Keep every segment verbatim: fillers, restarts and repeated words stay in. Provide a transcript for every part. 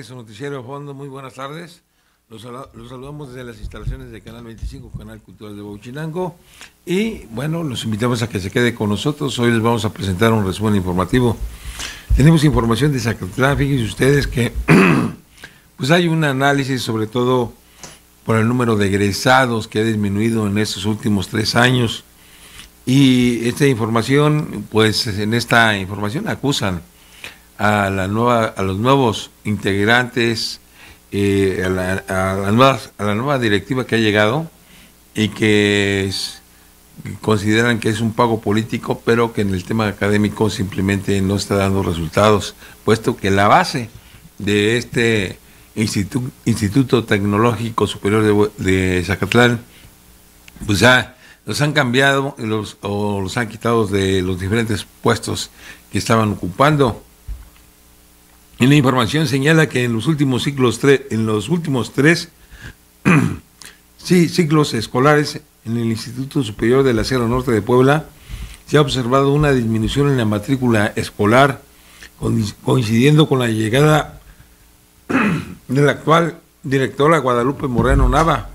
tardes, su noticiero de fondo, muy buenas tardes. Los, los saludamos desde las instalaciones de Canal veinticinco, Canal Cultural de Huauchinango. Y bueno, los invitamos a que se quede con nosotros. Hoy les vamos a presentar un resumen informativo. Tenemos información de Zacatlán. Fíjense ustedes que pues hay un análisis, sobre todo por el número de egresados que ha disminuido en estos últimos tres años. Y esta información, pues en esta información acusan a la nueva, a los nuevos integrantes, eh, a, la, a, la nueva, a la nueva directiva que ha llegado y que es, consideran que es un pago político, pero que en el tema académico simplemente no está dando resultados, puesto que la base de este Instituto, Instituto Tecnológico Superior de, de Zacatlán, pues ya los han cambiado los, o los han quitado de los diferentes puestos que estaban ocupando. Y la información señala que en los últimos ciclos tre en los últimos tres sí, ciclos escolares en el Instituto Superior de la Sierra Norte de Puebla se ha observado una disminución en la matrícula escolar, coincidiendo con la llegada de la actual directora Guadalupe Moreno Nava.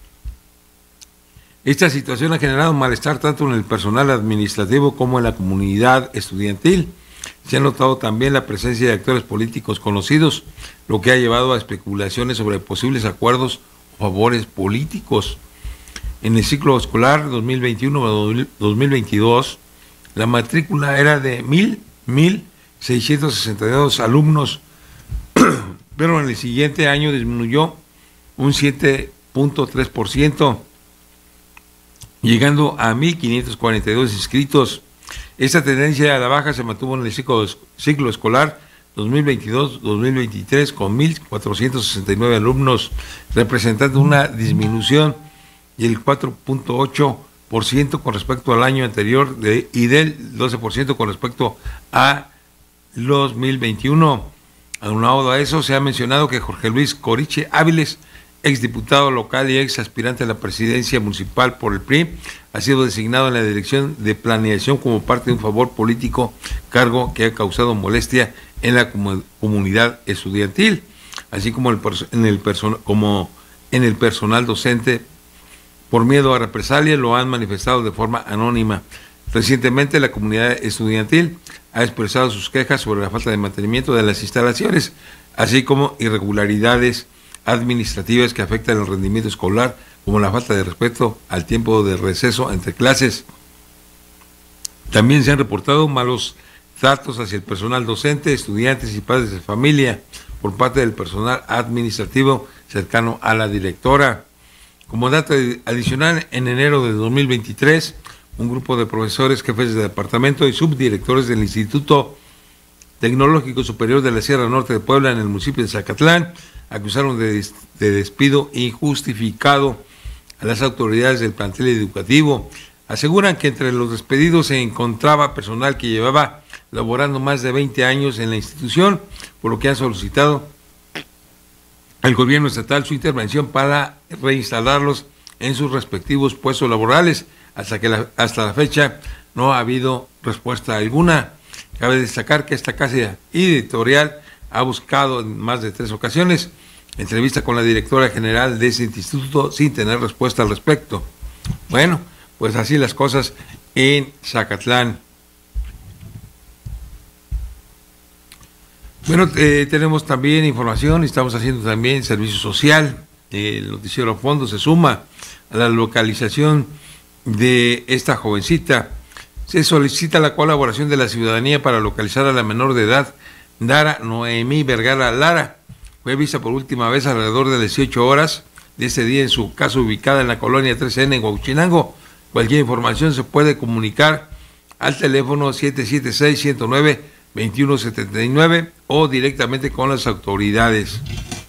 Esta situación ha generado malestar tanto en el personal administrativo como en la comunidad estudiantil. Se ha notado también la presencia de actores políticos conocidos, lo que ha llevado a especulaciones sobre posibles acuerdos o favores políticos. En el ciclo escolar dos mil veintiuno a dos mil veintidós, la matrícula era de mil seiscientos sesenta y dos alumnos, pero en el siguiente año disminuyó un siete punto tres por ciento, llegando a mil quinientos cuarenta y dos inscritos. Esta tendencia a la baja se mantuvo en el ciclo, ciclo escolar dos mil veintidós dos mil veintitrés con mil cuatrocientos sesenta y nueve alumnos, representando una disminución del cuatro punto ocho por ciento con respecto al año anterior de, y del doce por ciento con respecto a dos mil veintiuno. Aunado a eso, se ha mencionado que Jorge Luis Coriche Áviles, exdiputado local y ex aspirante a la presidencia municipal por el P R I, ha sido designado en la dirección de planeación como parte de un favor político, cargo que ha causado molestia en la comu comunidad estudiantil, así como, el en el como en el personal docente. Por miedo a represalia lo han manifestado de forma anónima. Recientemente la comunidad estudiantil ha expresado sus quejas sobre la falta de mantenimiento de las instalaciones, así como irregularidades administrativas que afectan el rendimiento escolar, como la falta de respeto al tiempo de receso entre clases. También se han reportado malos tratos hacia el personal docente, estudiantes y padres de familia por parte del personal administrativo cercano a la directora. Como dato adicional, en enero de dos mil veintitrés, un grupo de profesores, jefes de departamento y subdirectores del Instituto Tecnológico Superior de la Sierra Norte de Puebla en el municipio de Zacatlán acusaron de, des de despido injustificado a las autoridades del plantel educativo. Aseguran que entre los despedidos se encontraba personal que llevaba laborando más de veinte años en la institución, por lo que han solicitado al gobierno estatal su intervención para reinstalarlos en sus respectivos puestos laborales. Hasta que la, hasta la fecha no ha habido respuesta alguna. Cabe destacar que esta casa editorial ha buscado en más de tres ocasiones entrevista con la directora general de ese instituto sin tener respuesta al respecto. Bueno, pues así las cosas en Zacatlán. Bueno, eh, tenemos también información, estamos haciendo también servicio social. El noticiero Fondo se suma a la localización de esta jovencita. Se solicita la colaboración de la ciudadanía para localizar a la menor de edad, Dara Noemí Vergara Lara. Fue vista por última vez alrededor de dieciocho horas de ese día en su casa ubicada en la colonia tres ene en Huauchinango. Cualquier información se puede comunicar al teléfono siete siete seis, uno cero nueve, dos uno siete nueve o directamente con las autoridades.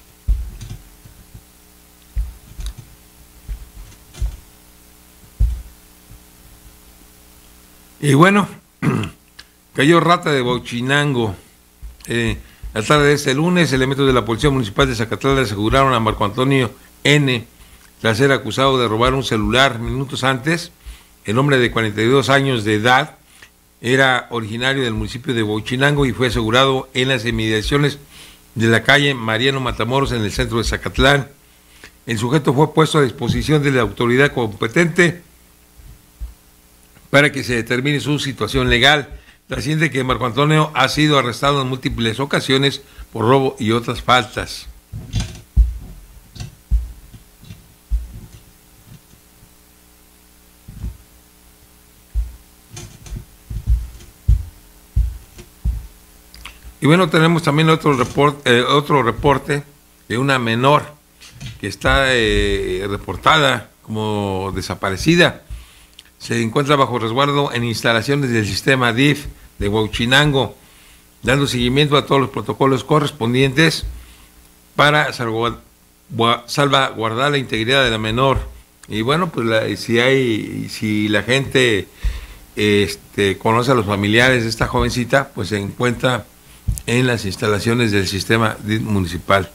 Y bueno, cayó rata de Huauchinango. Eh, la tarde de este lunes, elementos de la Policía Municipal de Zacatlán le aseguraron a Marco Antonio N., tras ser acusado de robar un celular minutos antes. El hombre de cuarenta y dos años de edad era originario del municipio de Huauchinango y fue asegurado en las inmediaciones de la calle Mariano Matamoros en el centro de Zacatlán. El sujeto fue puesto a disposición de la autoridad competente para que se determine su situación legal. Trasciende que Marco Antonio ha sido arrestado en múltiples ocasiones por robo y otras faltas. Y bueno, tenemos también otro reporte, eh, otro reporte de una menor que está eh, reportada como desaparecida. Se encuentra bajo resguardo en instalaciones del sistema D I F de Huauchinango, dando seguimiento a todos los protocolos correspondientes para salvaguardar la integridad de la menor. Y bueno, pues la, si hay, si la gente este, conoce a los familiares de esta jovencita, pues se encuentra en las instalaciones del sistema D I F municipal.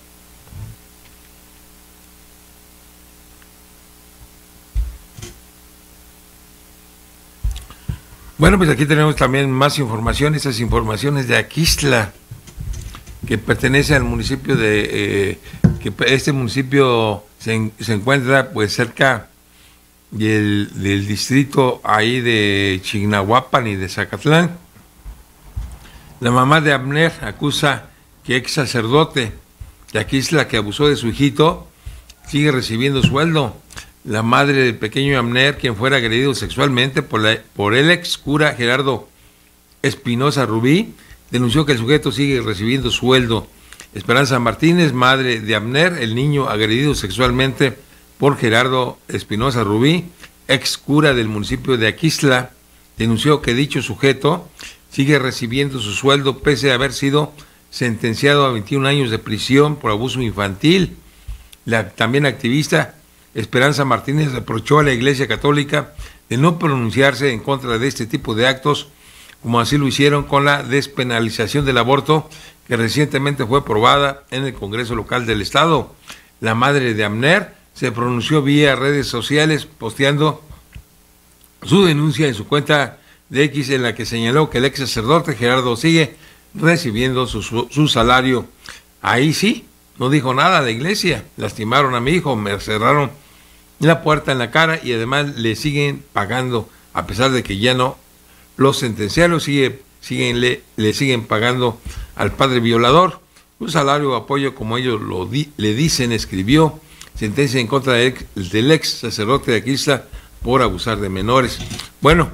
Bueno, pues aquí tenemos también más información, esas informaciones de Aquixtla, que pertenece al municipio de, eh, que este municipio se, se encuentra pues cerca del, del distrito ahí de Chignahuapan y de Zacatlán. La mamá de Abner acusa que ex sacerdote de Aquixtla que abusó de su hijito sigue recibiendo sueldo. La madre del pequeño Abner, quien fuera agredido sexualmente por, la, por el ex cura Gerardo Espinosa Rubí, denunció que el sujeto sigue recibiendo sueldo. Esperanza Martínez, madre de Abner, el niño agredido sexualmente por Gerardo Espinosa Rubí, ex cura del municipio de Aquixtla, denunció que dicho sujeto sigue recibiendo su sueldo pese a haber sido sentenciado a veintiún años de prisión por abuso infantil. La también activista Esperanza Martínez reprochó a la Iglesia Católica de no pronunciarse en contra de este tipo de actos, como así lo hicieron con la despenalización del aborto, que recientemente fue aprobada en el Congreso Local del Estado. La madre de Abner se pronunció vía redes sociales, posteando su denuncia en su cuenta de X, en la que señaló que el ex sacerdote Gerardo sigue recibiendo su, su, su salario. Ahí sí, no dijo nada la iglesia, lastimaron a mi hijo, me cerraron la puerta en la cara y además le siguen pagando, a pesar de que ya no los sentenciaron, sigue, siguen, le, le siguen pagando al padre violador un salario de apoyo, como ellos lo di, le dicen, escribió sentencia en contra del ex, del ex sacerdote de Aquixtla por abusar de menores. Bueno,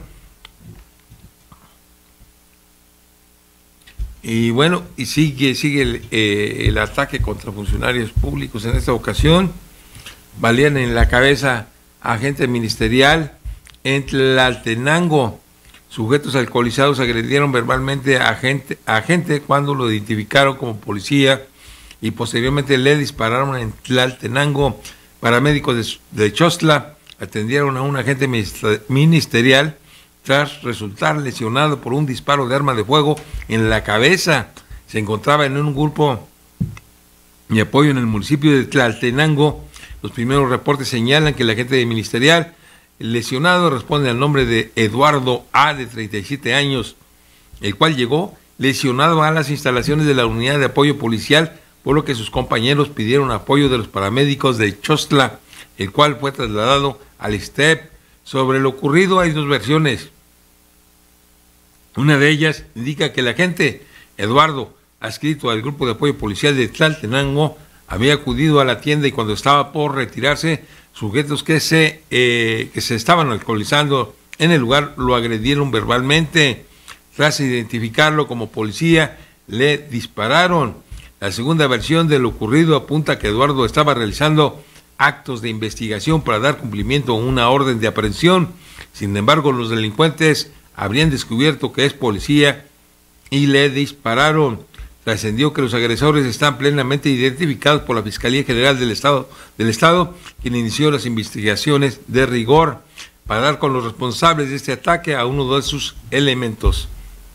y bueno, y sigue, sigue el, eh, el ataque contra funcionarios públicos. En esta ocasión valían en la cabeza a agente ministerial en Tlaltenango. Sujetos alcoholizados agredieron verbalmente a gente, a gente cuando lo identificaron como policía y posteriormente le dispararon en Tlaltenango. Paramédicos de, de Chostla atendieron a un agente ministerial tras resultar lesionado por un disparo de arma de fuego en la cabeza. Se encontraba en un grupo de apoyo en el municipio de Tlaltenango. Los primeros reportes señalan que el agente ministerial lesionado responde al nombre de Eduardo A., de treinta y siete años, el cual llegó lesionado a las instalaciones de la unidad de apoyo policial, por lo que sus compañeros pidieron apoyo de los paramédicos de Chostla, el cual fue trasladado al I S T E P. Sobre lo ocurrido hay dos versiones. Una de ellas indica que el agente Eduardo, adscrito al grupo de apoyo policial de Tlaltenango, había acudido a la tienda y cuando estaba por retirarse, sujetos que se, eh, que se estaban alcoholizando en el lugar lo agredieron verbalmente. Tras identificarlo como policía, le dispararon. La segunda versión de lo ocurrido apunta que Eduardo estaba realizando actos de investigación para dar cumplimiento a una orden de aprehensión. Sin embargo, los delincuentes habrían descubierto que es policía y le dispararon. Trascendió que los agresores están plenamente identificados por la Fiscalía General del Estado, del Estado, quien inició las investigaciones de rigor para dar con los responsables de este ataque a uno de sus elementos.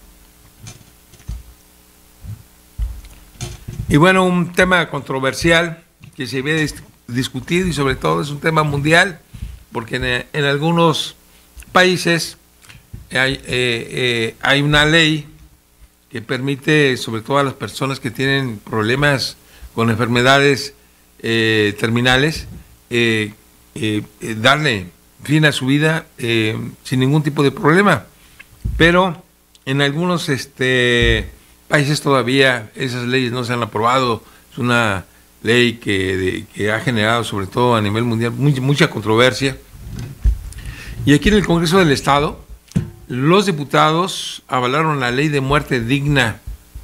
Y bueno, un tema controversial que se ve discutido y sobre todo es un tema mundial, porque en, en algunos países hay, eh, eh, hay una ley que que permite, sobre todo a las personas que tienen problemas con enfermedades eh, terminales, eh, eh, eh, darle fin a su vida eh, sin ningún tipo de problema. Pero en algunos este, países todavía esas leyes no se han aprobado. Es una ley que, de, que ha generado, sobre todo a nivel mundial, mucha, mucha controversia. Y aquí en el Congreso del Estado, los diputados avalaron la ley de muerte digna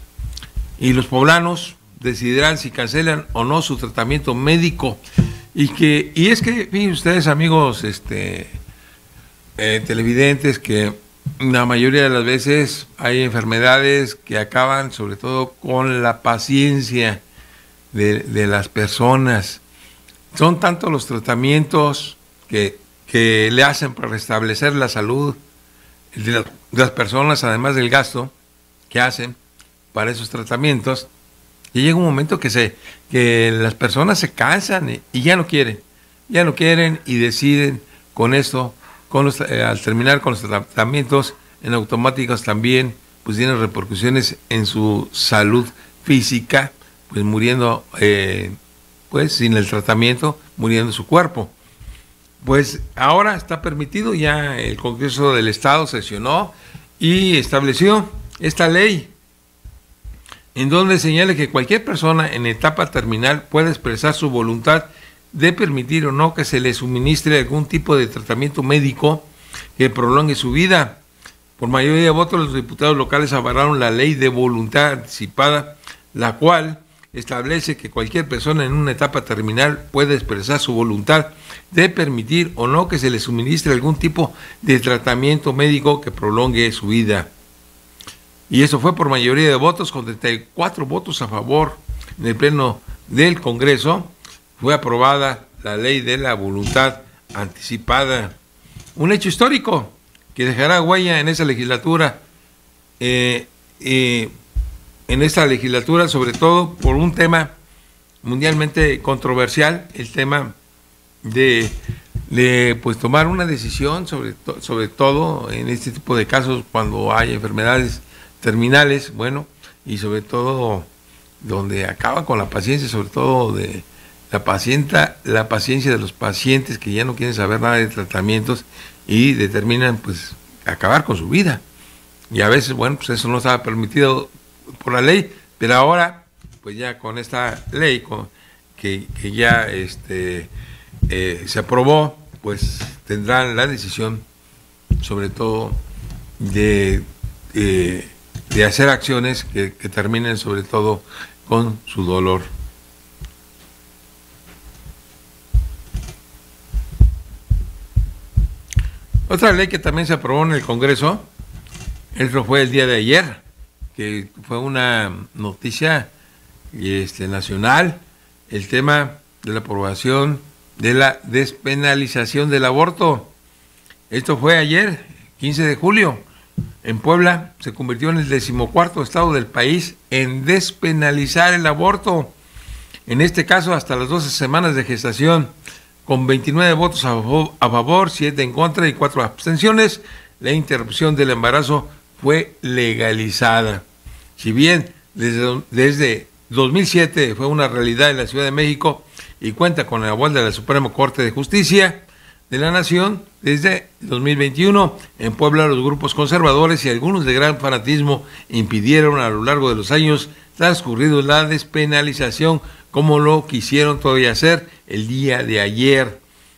y los poblanos decidirán si cancelan o no su tratamiento médico. Y que y es que, fíjense ustedes, amigos este, eh, televidentes, que la mayoría de las veces hay enfermedades que acaban sobre todo con la paciencia de, de las personas. Son tantos los tratamientos que, que le hacen para restablecer la salud de, la, de las personas, además del gasto que hacen para esos tratamientos, y llega un momento que se que las personas se cansan y, y ya no quieren, ya no quieren y deciden con esto, con los, eh, al terminar con los tratamientos en automáticos también, pues tienen repercusiones en su salud física, pues muriendo, eh, pues sin el tratamiento, muriendo su cuerpo. Pues ahora está permitido, ya el Congreso del Estado sesionó y estableció esta ley, en donde señala que cualquier persona en etapa terminal puede expresar su voluntad de permitir o no que se le suministre algún tipo de tratamiento médico que prolongue su vida. Por mayoría de votos, los diputados locales avalaron la ley de voluntad anticipada, la cual establece que cualquier persona en una etapa terminal puede expresar su voluntad de permitir o no que se le suministre algún tipo de tratamiento médico que prolongue su vida. Y eso fue por mayoría de votos, con treinta y cuatro votos a favor. En el pleno del Congreso fue aprobada la ley de la voluntad anticipada. Un hecho histórico que dejará huella en esa legislatura, eh, eh, en esta legislatura, sobre todo por un tema mundialmente controversial, el tema de, de pues tomar una decisión, sobre, to, sobre todo en este tipo de casos cuando hay enfermedades terminales, bueno, y sobre todo donde acaba con la paciencia, sobre todo de la pacienta, la paciencia de los pacientes que ya no quieren saber nada de tratamientos y determinan pues acabar con su vida. Y a veces, bueno, pues eso no estaba permitido por la ley, pero ahora, pues ya con esta ley con, que, que ya este eh, se aprobó, pues tendrán la decisión, sobre todo de eh, de hacer acciones que, que terminen sobre todo con su dolor. Otra ley que también se aprobó en el Congreso, eso fue el día de ayer, que fue una noticia este, nacional, el tema de la aprobación de la despenalización del aborto. Esto fue ayer, quince de julio. En Puebla se convirtió en el decimocuarto estado del país en despenalizar el aborto. En este caso, hasta las doce semanas de gestación, con veintinueve votos a favor, siete en contra y cuatro abstenciones, la interrupción del embarazo fue legalizada. Si bien desde, desde dos mil siete fue una realidad en la Ciudad de México y cuenta con el aval de la Suprema Corte de Justicia de la Nación, desde dos mil veintiuno en Puebla los grupos conservadores y algunos de gran fanatismo impidieron a lo largo de los años transcurridos la despenalización, como lo quisieron todavía hacer el día de ayer,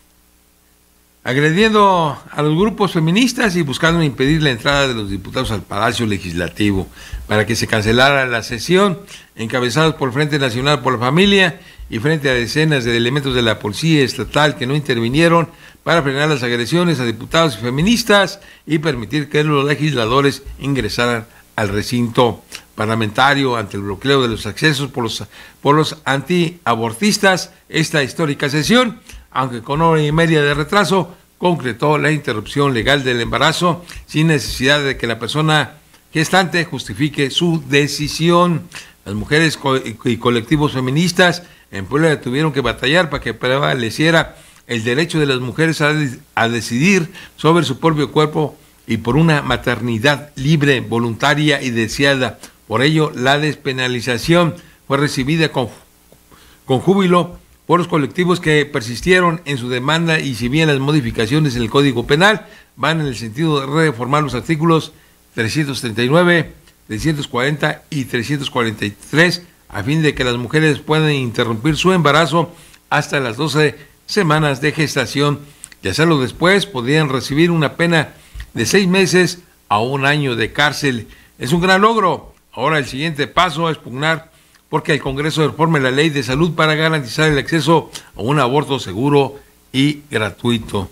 agrediendo a los grupos feministas y buscando impedir la entrada de los diputados al Palacio Legislativo para que se cancelara la sesión, encabezados por el Frente Nacional por la Familia y frente a decenas de elementos de la Policía Estatal que no intervinieron para frenar las agresiones a diputados y feministas y permitir que los legisladores ingresaran al recinto parlamentario ante el bloqueo de los accesos por los, por los antiabortistas. Esta histórica sesión, aunque con hora y media de retraso, concretó la interrupción legal del embarazo sin necesidad de que la persona gestante justifique su decisión. Las mujeres co y colectivos feministas en Puebla tuvieron que batallar para que prevaleciera el derecho de las mujeres a, de a decidir sobre su propio cuerpo y por una maternidad libre, voluntaria y deseada, Por ello, la despenalización fue recibida con, con júbilo por los colectivos que persistieron en su demanda, y si bien las modificaciones en el Código Penal van en el sentido de reformar los artículos trescientos treinta y nueve, trescientos cuarenta y trescientos cuarenta y tres a fin de que las mujeres puedan interrumpir su embarazo hasta las doce semanas de gestación, y hacerlo después podrían recibir una pena de seis meses a un año de cárcel. Es un gran logro. Ahora el siguiente paso es pugnar porque el Congreso reforme la ley de salud para garantizar el acceso a un aborto seguro y gratuito.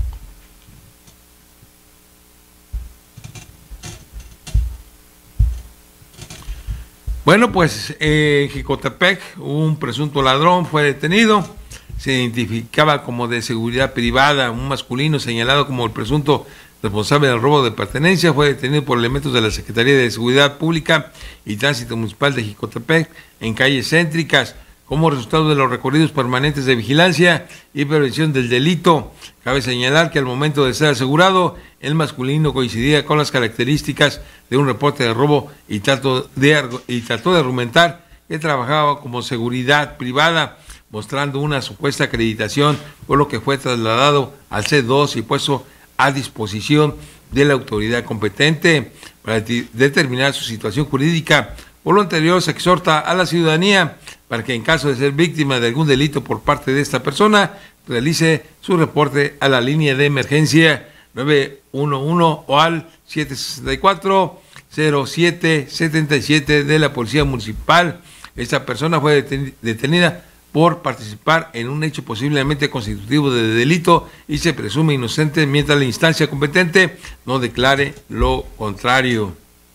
Bueno, pues eh, en Jicotepec un presunto ladrón fue detenido. Se identificaba como de seguridad privada. Un masculino señalado como el presunto responsable del robo de pertenencia fue detenido por elementos de la Secretaría de Seguridad Pública y Tránsito Municipal de Jicotepec en calles céntricas, como resultado de los recorridos permanentes de vigilancia y prevención del delito. Cabe señalar que al momento de ser asegurado, el masculino coincidía con las características de un reporte de robo y trató de, y trató de argumentar que trabajaba como seguridad privada, mostrando una supuesta acreditación, por lo que fue trasladado al C dos y puesto a disposición de la autoridad competente para determinar su situación jurídica. Por lo anterior, se exhorta a la ciudadanía para que en caso de ser víctima de algún delito por parte de esta persona, realice su reporte a la línea de emergencia nueve uno uno o al siete seis cuatro, cero siete siete siete de la Policía Municipal. Esta persona fue detenida por participar en un hecho posiblemente constitutivo de delito y se presume inocente mientras la instancia competente no declare lo contrario.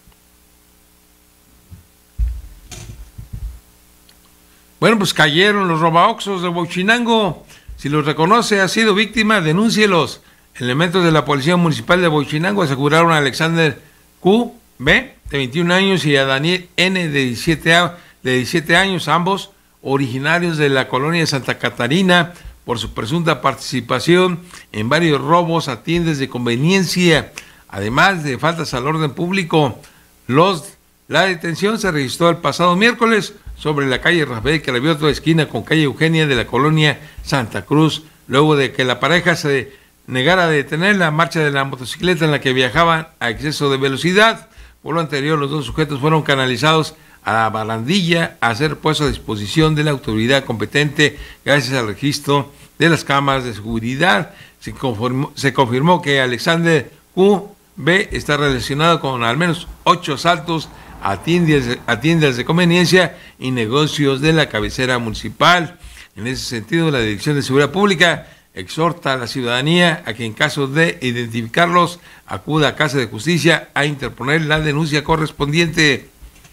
Bueno, pues cayeron los robaoxos de Huachinango. Si los reconoce, ha sido víctima, denúncielos. Elementos de la Policía Municipal de Huachinango aseguraron a Alexander Q B, de veintiún años, y a Daniel N, de diecisiete años, ambos originarios de la colonia Santa Catarina, por su presunta participación en varios robos a tiendas de conveniencia, además de faltas al orden público. Los, la detención se registró el pasado miércoles sobre la calle Rafael Cravioto, esquina con calle Eugenia de la colonia Santa Cruz, luego de que la pareja se negara a detener la marcha de la motocicleta en la que viajaban a exceso de velocidad. Por lo anterior, los dos sujetos fueron canalizados a la barandilla a ser puestos a disposición de la autoridad competente gracias al registro de las cámaras de seguridad. Se confirmó, se confirmó que Alexander Q B está relacionado con al menos ocho asaltos a tiendas, a tiendas de conveniencia y negocios de la cabecera municipal. En ese sentido, la Dirección de Seguridad Pública exhorta a la ciudadanía a que en caso de identificarlos acuda a Casa de Justicia a interponer la denuncia correspondiente.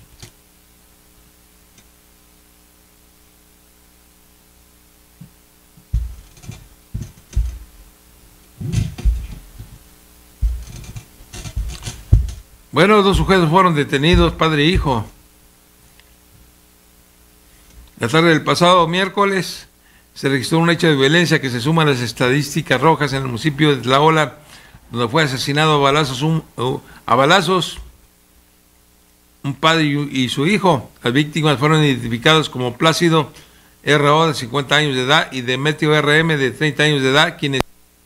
Bueno, dos sujetos fueron detenidos, padre e hijo. La tarde del pasado miércoles se registró un hecho de violencia que se suma a las estadísticas rojas en el municipio de Tlaola, donde fue asesinado a balazos un, a balazos un padre y su hijo. Las víctimas fueron identificados como Plácido R O, de cincuenta años de edad, y Demetrio R M, de treinta años de edad, quienes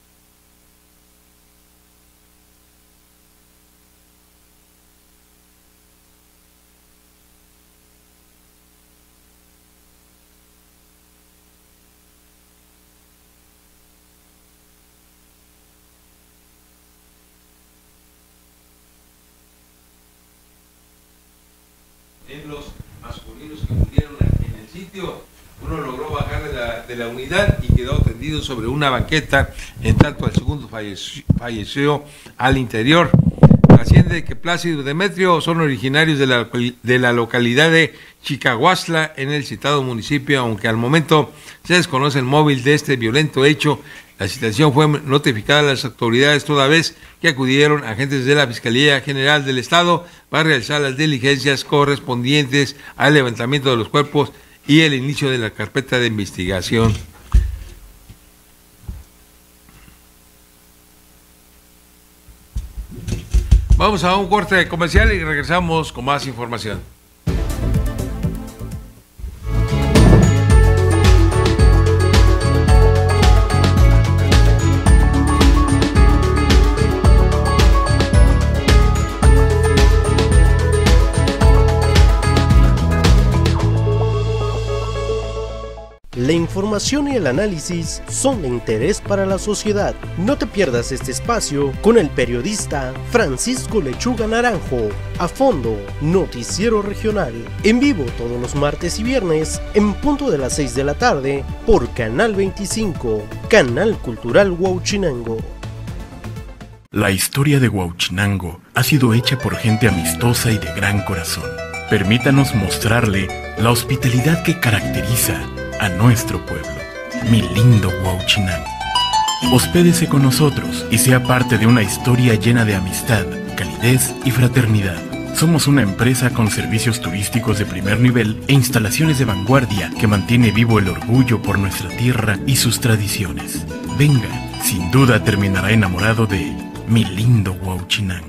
en los masculinos que murieron en el sitio. Uno logró bajar de la, de la unidad y quedó tendido sobre una banqueta, en tanto el segundo falleció, falleció al interior. Trasciende que Plácido y Demetrio son originarios de la, de la localidad de Chicahuastla, en el citado municipio, aunque al momento se desconoce el móvil de este violento hecho. La situación fue notificada a las autoridades toda vez que acudieron agentes de la Fiscalía General del Estado para realizar las diligencias correspondientes al levantamiento de los cuerpos y el inicio de la carpeta de investigación. Vamos a un corte comercial y regresamos con más información. La información y el análisis son de interés para la sociedad. No te pierdas este espacio con el periodista Francisco Lechuga Naranjo. A fondo, noticiero regional. En vivo todos los martes y viernes en punto de las seis de la tarde por Canal veinticinco, Canal Cultural Huauchinango. La historia de Huauchinango ha sido hecha por gente amistosa y de gran corazón. Permítanos mostrarle la hospitalidad que caracteriza a nuestro pueblo, mi lindo Huauchinango. Hospédese con nosotros y sea parte de una historia llena de amistad, calidez y fraternidad. Somos una empresa con servicios turísticos de primer nivel e instalaciones de vanguardia que mantiene vivo el orgullo por nuestra tierra y sus tradiciones. Venga, sin duda terminará enamorado de mi lindo Huauchinango.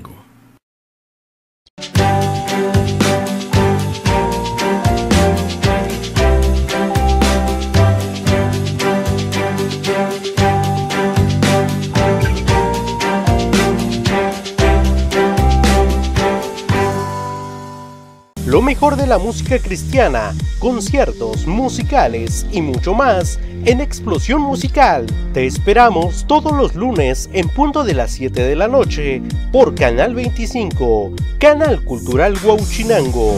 Lo mejor de la música cristiana, conciertos, musicales y mucho más en Explosión Musical. Te esperamos todos los lunes en punto de las siete de la noche por Canal veinticinco, Canal Cultural Huauchinango.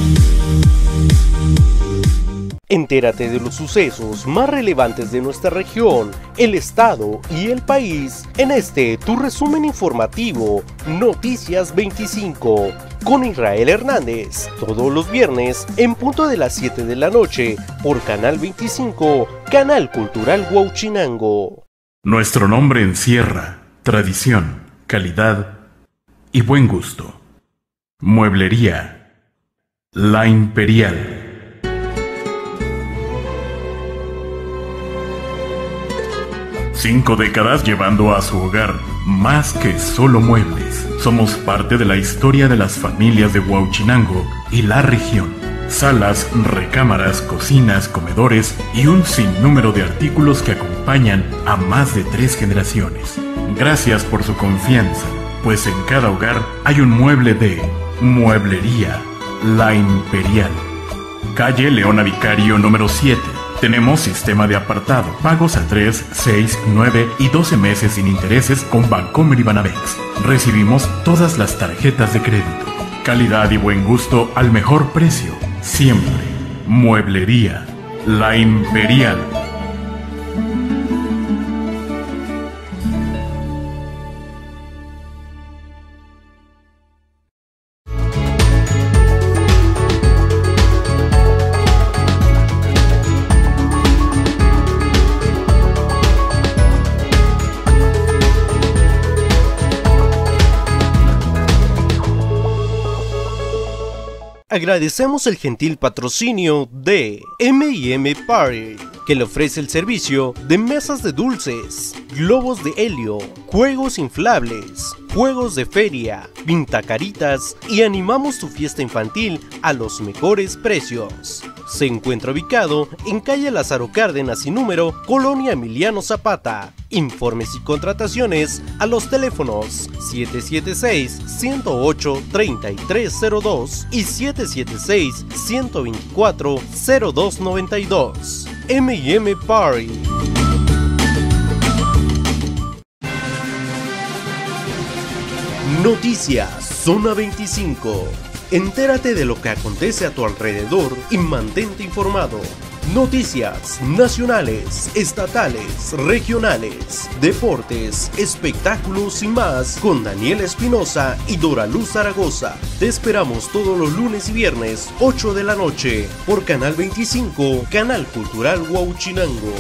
Entérate de los sucesos más relevantes de nuestra región, el estado y el país en este tu resumen informativo Noticias veinticinco con Israel Hernández, todos los viernes en punto de las siete de la noche por Canal veinticinco, Canal Cultural Huauchinango. Nuestro nombre encierra tradición, calidad y buen gusto. Mueblería La Imperial. Cinco décadas llevando a su hogar más que solo muebles. Somos parte de la historia de las familias de Huauchinango y la región. Salas, recámaras, cocinas, comedores y un sinnúmero de artículos que acompañan a más de tres generaciones. Gracias por su confianza, pues en cada hogar hay un mueble de Mueblería La Imperial. Calle Leona Vicario número siete. Tenemos sistema de apartado, pagos a tres, seis, nueve y doce meses sin intereses con Bancomer y Banamex. Recibimos todas las tarjetas de crédito. Calidad y buen gusto al mejor precio. Siempre. Mueblería La Imperial. Agradecemos el gentil patrocinio de eme y eme Party, que le ofrece el servicio de mesas de dulces, globos de helio, juegos inflables, juegos de feria, pintacaritas y animamos tu fiesta infantil a los mejores precios. Se encuentra ubicado en calle Lázaro Cárdenas y número, Colonia Emiliano Zapata. Informes y contrataciones a los teléfonos siete siete seis, uno cero ocho, tres tres cero dos y siete siete seis, uno dos cuatro, cero dos nueve dos. eme y eme Party. Noticias Zona veinticinco. Entérate de lo que acontece a tu alrededor y mantente informado. Noticias nacionales, estatales, regionales, deportes, espectáculos y más con Daniel Espinosa y Doraluz Zaragoza. Te esperamos todos los lunes y viernes, ocho de la noche, por Canal veinticinco, Canal Cultural Huauchinango.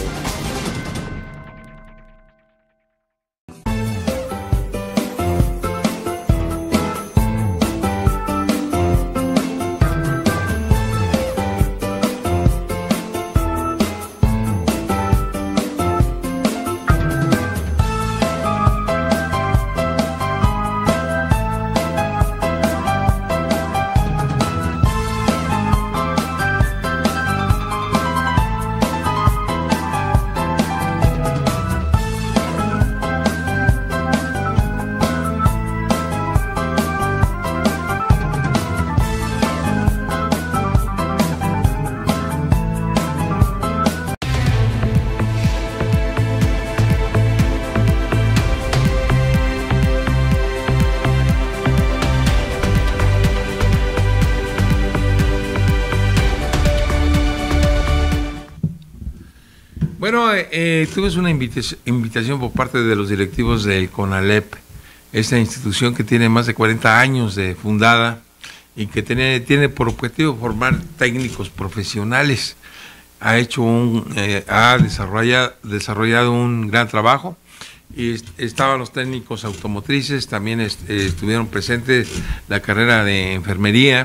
Bueno, eh, tuvimos una invitación, invitación por parte de los directivos del CONALEP, esta institución que tiene más de cuarenta años de fundada y que tiene, tiene por objetivo formar técnicos profesionales. Ha hecho un, eh, ha desarrollado, desarrollado un gran trabajo y est estaban los técnicos automotrices, también est eh, estuvieron presentes la carrera de enfermería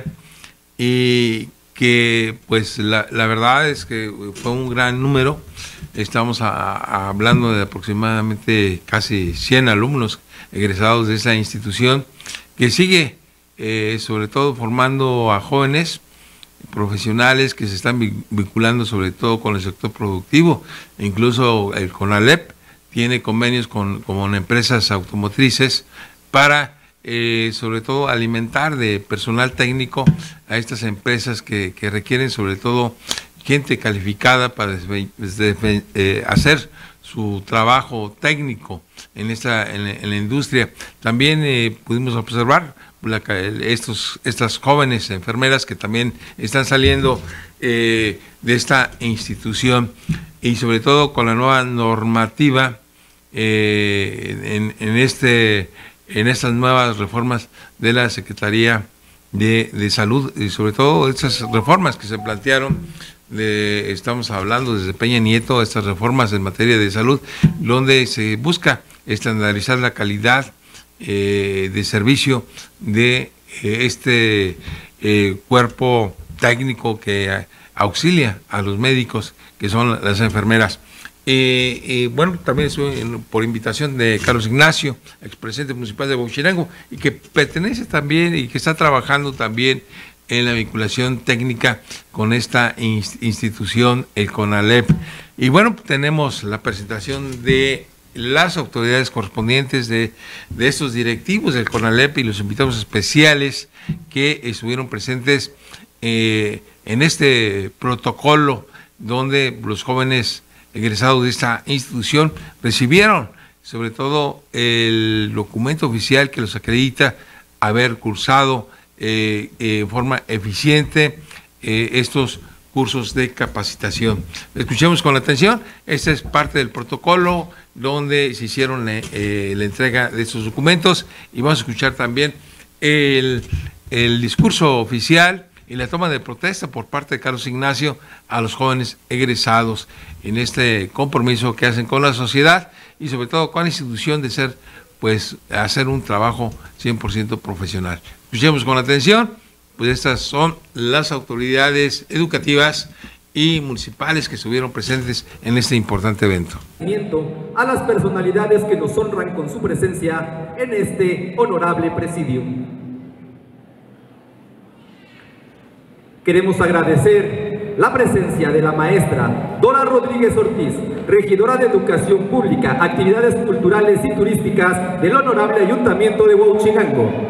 y que pues la, la verdad es que fue un gran número. Estamos a, a hablando de aproximadamente casi cien alumnos egresados de esa institución que sigue eh, sobre todo formando a jóvenes profesionales que se están vinculando sobre todo con el sector productivo. Incluso el CONALEP tiene convenios con, con empresas automotrices para eh, sobre todo alimentar de personal técnico a estas empresas que, que requieren sobre todo gente calificada para desde, eh, hacer su trabajo técnico en esta en, en la industria. También eh, pudimos observar la, estos estas jóvenes enfermeras que también están saliendo eh, de esta institución y sobre todo con la nueva normativa eh, en, en este en estas nuevas reformas de la Secretaría de, de Salud y sobre todo estas reformas que se plantearon. De, estamos hablando desde Peña Nieto, estas reformas en materia de salud, donde se busca estandarizar la calidad eh, de servicio de eh, este eh, cuerpo técnico que eh, auxilia a los médicos, que son las enfermeras. Eh, eh, bueno, también estuve en, por invitación de Carlos Ignacio, expresidente municipal de Huachinango, y que pertenece también y que está trabajando también en la vinculación técnica con esta institución, el CONALEP. Y bueno, tenemos la presentación de las autoridades correspondientes de, de estos directivos del CONALEP y los invitados especiales que estuvieron presentes eh, en este protocolo donde los jóvenes egresados de esta institución recibieron sobre todo el documento oficial que los acredita haber cursado Eh, eh, en forma eficiente eh, estos cursos de capacitación. Escuchemos con atención. Esta es parte del protocolo donde se hicieron eh, la entrega de estos documentos y vamos a escuchar también el, el discurso oficial y la toma de protesta por parte de Carlos Ignacio a los jóvenes egresados en este compromiso que hacen con la sociedad y sobre todo con la institución de ser, pues, hacer un trabajo cien por ciento profesional. Escuchemos con atención, pues estas son las autoridades educativas y municipales que estuvieron presentes en este importante evento. A las personalidades que nos honran con su presencia en este honorable presidio. Queremos agradecer la presencia de la maestra Dora Rodríguez Ortiz, regidora de Educación Pública, Actividades Culturales y Turísticas del Honorable Ayuntamiento de Huachinango.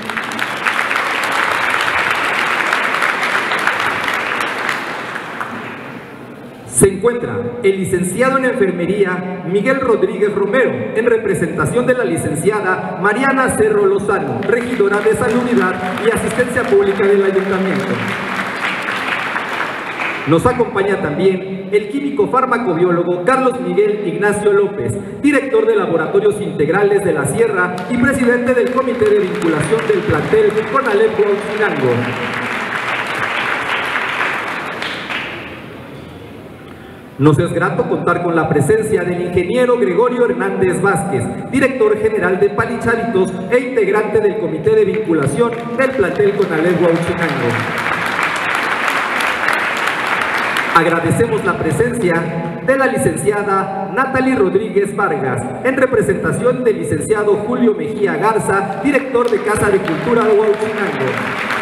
Se encuentra el licenciado en Enfermería Miguel Rodríguez Romero, en representación de la licenciada Mariana Cerro Lozano, regidora de Salubridad y Asistencia Pública del Ayuntamiento. Nos acompaña también el químico farmacobiólogo Carlos Miguel Ignacio López, director de Laboratorios Integrales de la Sierra y presidente del Comité de Vinculación del plantel CONALEP Huachinango. Nos es grato contar con la presencia del ingeniero Gregorio Hernández Vázquez, director general de Palicharitos e integrante del Comité de Vinculación del plantel CONALEP Huachinango. Agradecemos la presencia de la licenciada Natalie Rodríguez Vargas, en representación del licenciado Julio Mejía Garza, director de Casa de Cultura de Huachinango.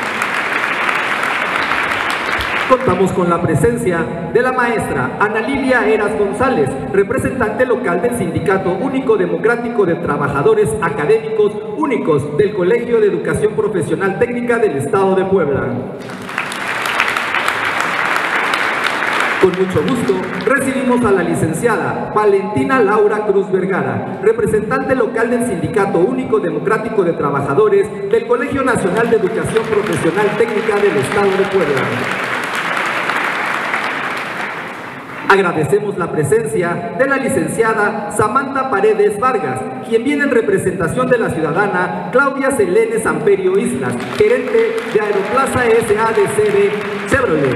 Contamos con la presencia de la maestra Ana Lilia Eras González, representante local del Sindicato Único Democrático de Trabajadores Académicos Únicos del Colegio de Educación Profesional Técnica del Estado de Puebla. Con mucho gusto recibimos a la licenciada Valentina Laura Cruz Vergara, representante local del Sindicato Único Democrático de Trabajadores del Colegio Nacional de Educación Profesional Técnica del Estado de Puebla. Agradecemos la presencia de la licenciada Samantha Paredes Vargas, quien viene en representación de la ciudadana Claudia Selene Samperio Islas, gerente de Aeroplaza S A de C B Chevrolet.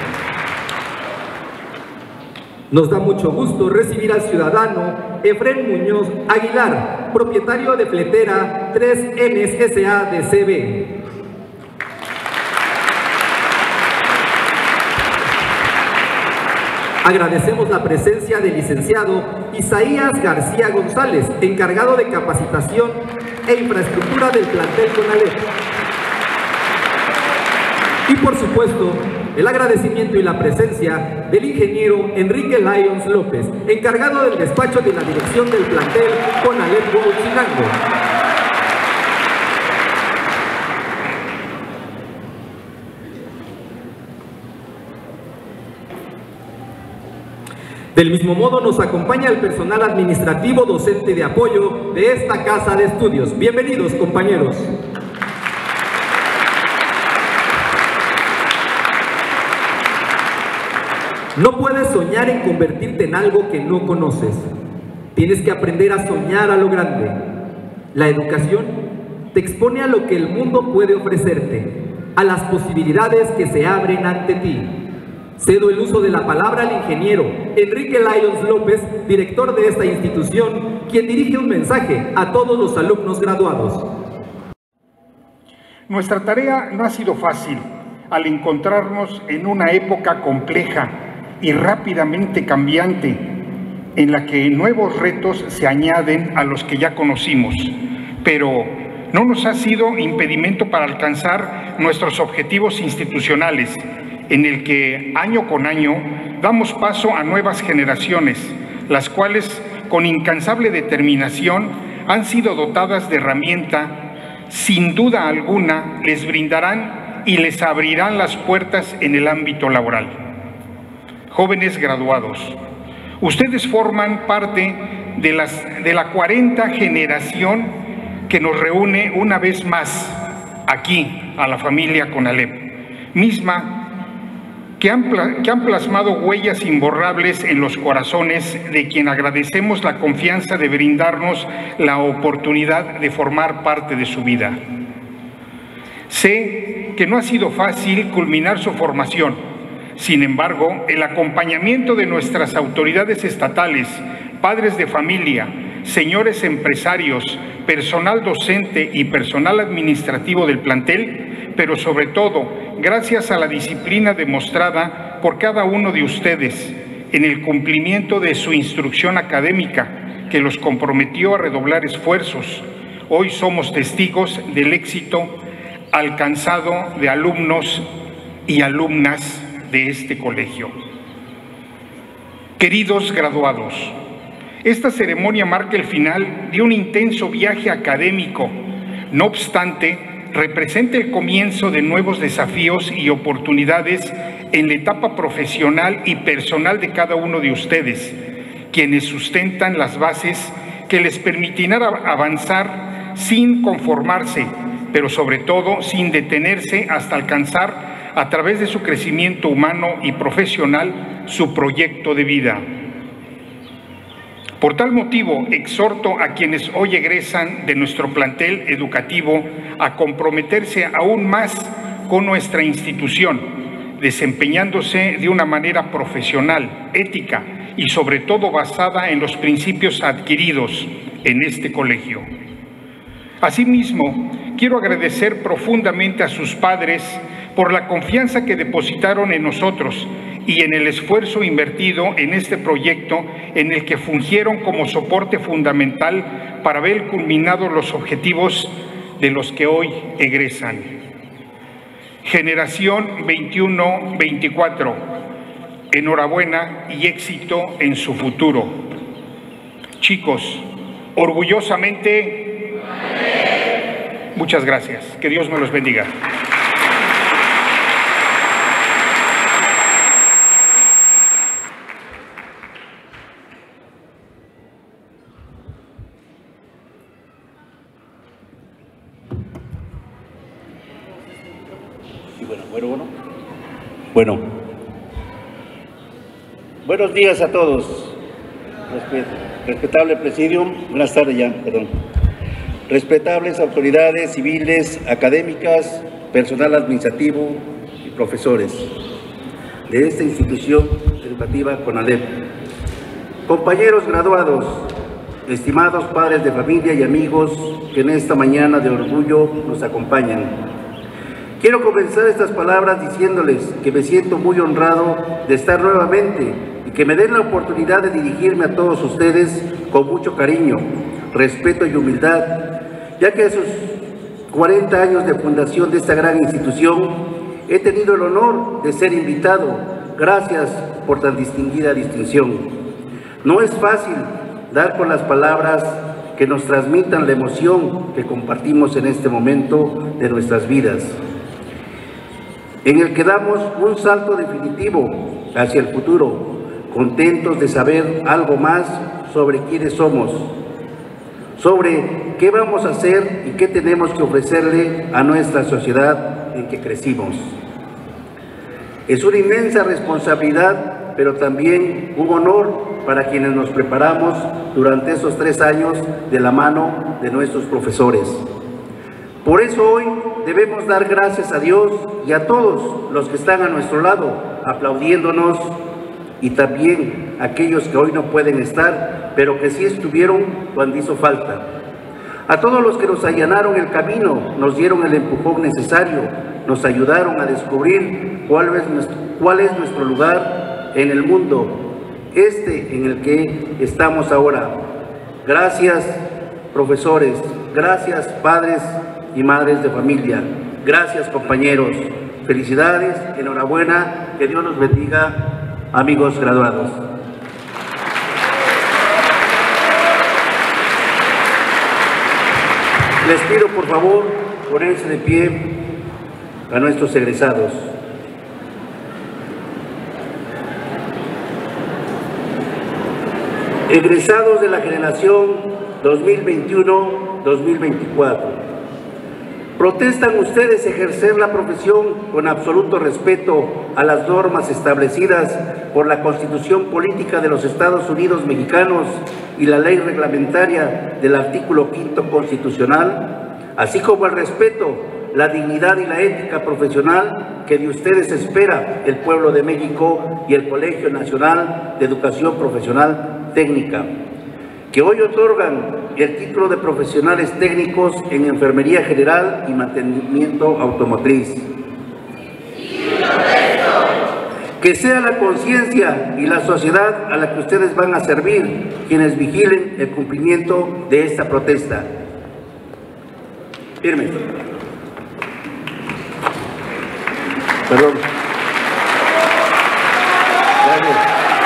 Nos da mucho gusto recibir al ciudadano Efrén Muñoz Aguilar, propietario de Fletera tres M S A de C B. Agradecemos la presencia del licenciado Isaías García González, encargado de capacitación e infraestructura del plantel CONALEP. Y por supuesto, el agradecimiento y la presencia del ingeniero Enrique Lyons López, encargado del despacho de la dirección del plantel CONALEP Huauchinango. Del mismo modo nos acompaña el personal administrativo docente de apoyo de esta casa de estudios. Bienvenidos, compañeros. No puedes soñar en convertirte en algo que no conoces. Tienes que aprender a soñar a lo grande. La educación te expone a lo que el mundo puede ofrecerte, a las posibilidades que se abren ante ti. Cedo el uso de la palabra al ingeniero Enrique Lyons López, director de esta institución, quien dirige un mensaje a todos los alumnos graduados. Nuestra tarea no ha sido fácil al encontrarnos en una época compleja y rápidamente cambiante, en la que nuevos retos se añaden a los que ya conocimos, pero no nos ha sido impedimento para alcanzar nuestros objetivos institucionales, en el que año con año damos paso a nuevas generaciones, las cuales con incansable determinación han sido dotadas de herramienta, sin duda alguna les brindarán y les abrirán las puertas en el ámbito laboral. Jóvenes graduados, ustedes forman parte de, las, de la cuarenta generación que nos reúne una vez más aquí a la familia CONALEP, misma Que han, que han plasmado huellas imborrables en los corazones de quien agradecemos la confianza de brindarnos la oportunidad de formar parte de su vida. Sé que no ha sido fácil culminar su formación. Sin embargo, el acompañamiento de nuestras autoridades estatales, padres de familia, señores empresarios, personal docente y personal administrativo del plantel, pero sobre todo, gracias a la disciplina demostrada por cada uno de ustedes en el cumplimiento de su instrucción académica, que los comprometió a redoblar esfuerzos, hoy somos testigos del éxito alcanzado de alumnos y alumnas de este colegio. Queridos graduados, esta ceremonia marca el final de un intenso viaje académico. No obstante, representa el comienzo de nuevos desafíos y oportunidades en la etapa profesional y personal de cada uno de ustedes, quienes sustentan las bases que les permitirán avanzar sin conformarse, pero sobre todo sin detenerse hasta alcanzar, a través de su crecimiento humano y profesional, su proyecto de vida. Por tal motivo, exhorto a quienes hoy egresan de nuestro plantel educativo a comprometerse aún más con nuestra institución, desempeñándose de una manera profesional, ética y sobre todo basada en los principios adquiridos en este colegio. Asimismo, quiero agradecer profundamente a sus padres por la confianza que depositaron en nosotros y en el esfuerzo invertido en este proyecto, en el que fungieron como soporte fundamental para ver culminados los objetivos de los que hoy egresan. Generación veintiuno veinticuatro, enhorabuena y éxito en su futuro. Chicos, orgullosamente, muchas gracias. Que Dios me los bendiga. Y bueno, bueno, bueno. Bueno, Buenos días a todos. Respetable presidium, buenas tardes ya, perdón. Respetables autoridades civiles, académicas, personal administrativo y profesores de esta institución educativa CONALEP. Compañeros graduados, estimados padres de familia y amigos que en esta mañana de orgullo nos acompañan. Quiero comenzar estas palabras diciéndoles que me siento muy honrado de estar nuevamente y que me den la oportunidad de dirigirme a todos ustedes con mucho cariño, respeto y humildad, ya que a sus cuarenta años de fundación de esta gran institución he tenido el honor de ser invitado. Gracias por tan distinguida distinción. No es fácil dar con las palabras que nos transmitan la emoción que compartimos en este momento de nuestras vidas, en el que damos un salto definitivo hacia el futuro, contentos de saber algo más sobre quiénes somos, sobre qué vamos a hacer y qué tenemos que ofrecerle a nuestra sociedad en que crecimos. Es una inmensa responsabilidad, pero también un honor para quienes nos preparamos durante esos tres años de la mano de nuestros profesores. Por eso hoy debemos dar gracias a Dios y a todos los que están a nuestro lado, aplaudiéndonos, y también a aquellos que hoy no pueden estar, pero que sí estuvieron cuando hizo falta. A todos los que nos allanaron el camino, nos dieron el empujón necesario, nos ayudaron a descubrir cuál es nuestro, cuál es nuestro lugar en el mundo, este en el que estamos ahora. Gracias, profesores, gracias, padres y madres de familia, gracias, compañeros, felicidades, enhorabuena, que Dios los bendiga, amigos graduados. Les pido por favor ponerse de pie a nuestros egresados. Egresados de la generación dos mil veintiuno dos mil veinticuatro. ¿Protestan ustedes ejercer la profesión con absoluto respeto a las normas establecidas por la Constitución Política de los Estados Unidos Mexicanos y la ley reglamentaria del artículo quinto constitucional, así como el respeto, la dignidad y la ética profesional que de ustedes espera el pueblo de México y el Colegio Nacional de Educación Profesional Técnica, que hoy otorgan el título de profesionales técnicos en enfermería general y mantenimiento automotriz? Que sea la conciencia y la sociedad a la que ustedes van a servir quienes vigilen el cumplimiento de esta protesta. Firme. Perdón. Gracias.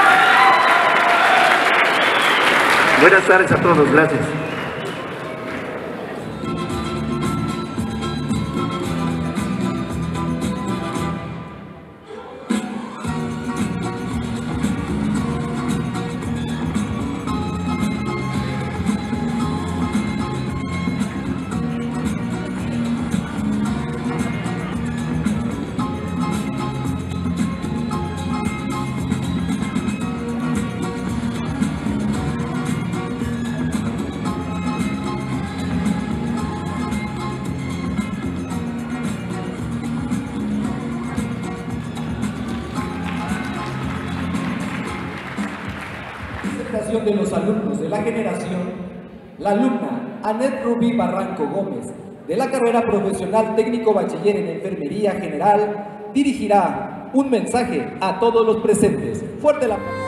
Buenas tardes a todos, gracias. De los alumnos de la generación, la alumna Anet Rubí Barranco Gómez, de la carrera profesional técnico bachiller en enfermería general, dirigirá un mensaje a todos los presentes. Fuerte el aplauso.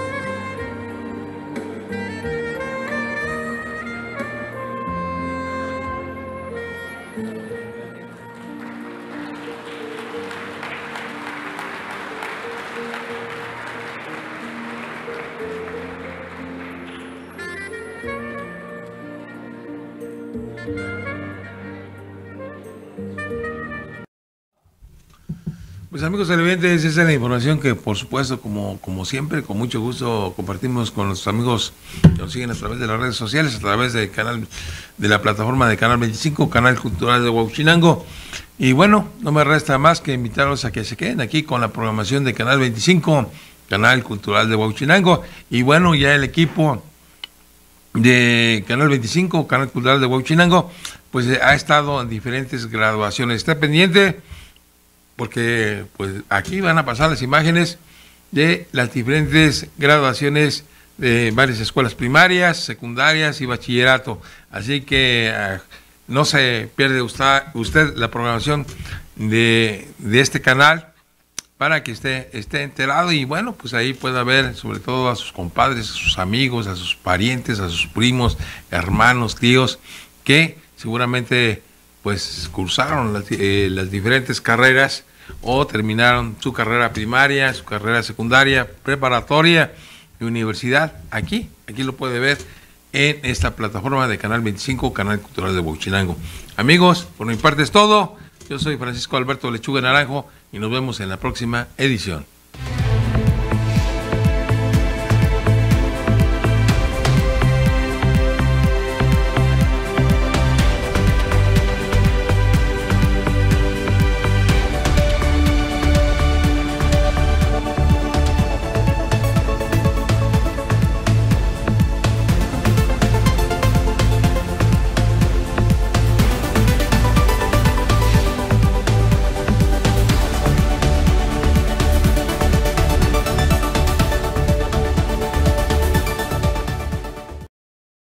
Pues amigos televidentes, esa es la información que por supuesto, como, como siempre, con mucho gusto compartimos con nuestros amigos que nos siguen a través de las redes sociales, a través del canal, de la plataforma de Canal veinticinco, Canal Cultural de Huauchinango. Y bueno, no me resta más que invitarlos a que se queden aquí con la programación de Canal veinticinco, Canal Cultural de Huauchinango. Y bueno, ya el equipo de Canal veinticinco, Canal Cultural de Huauchinango, pues eh, ha estado en diferentes graduaciones. Está pendiente porque pues aquí van a pasar las imágenes de las diferentes graduaciones de varias escuelas primarias, secundarias y bachillerato. Así que eh, no se pierde usted, usted la programación de, de este canal para que esté, esté enterado y bueno, pues ahí pueda ver sobre todo a sus compadres, a sus amigos, a sus parientes, a sus primos, hermanos, tíos, que seguramente pues cursaron las, eh, las diferentes carreras o terminaron su carrera primaria, su carrera secundaria, preparatoria y universidad. Aquí, aquí lo puede ver en esta plataforma de Canal veinticinco, Canal Cultural de Huauchinango. Amigos, por mi parte es todo. Yo soy Francisco Alberto Lechuga Naranjo y nos vemos en la próxima edición.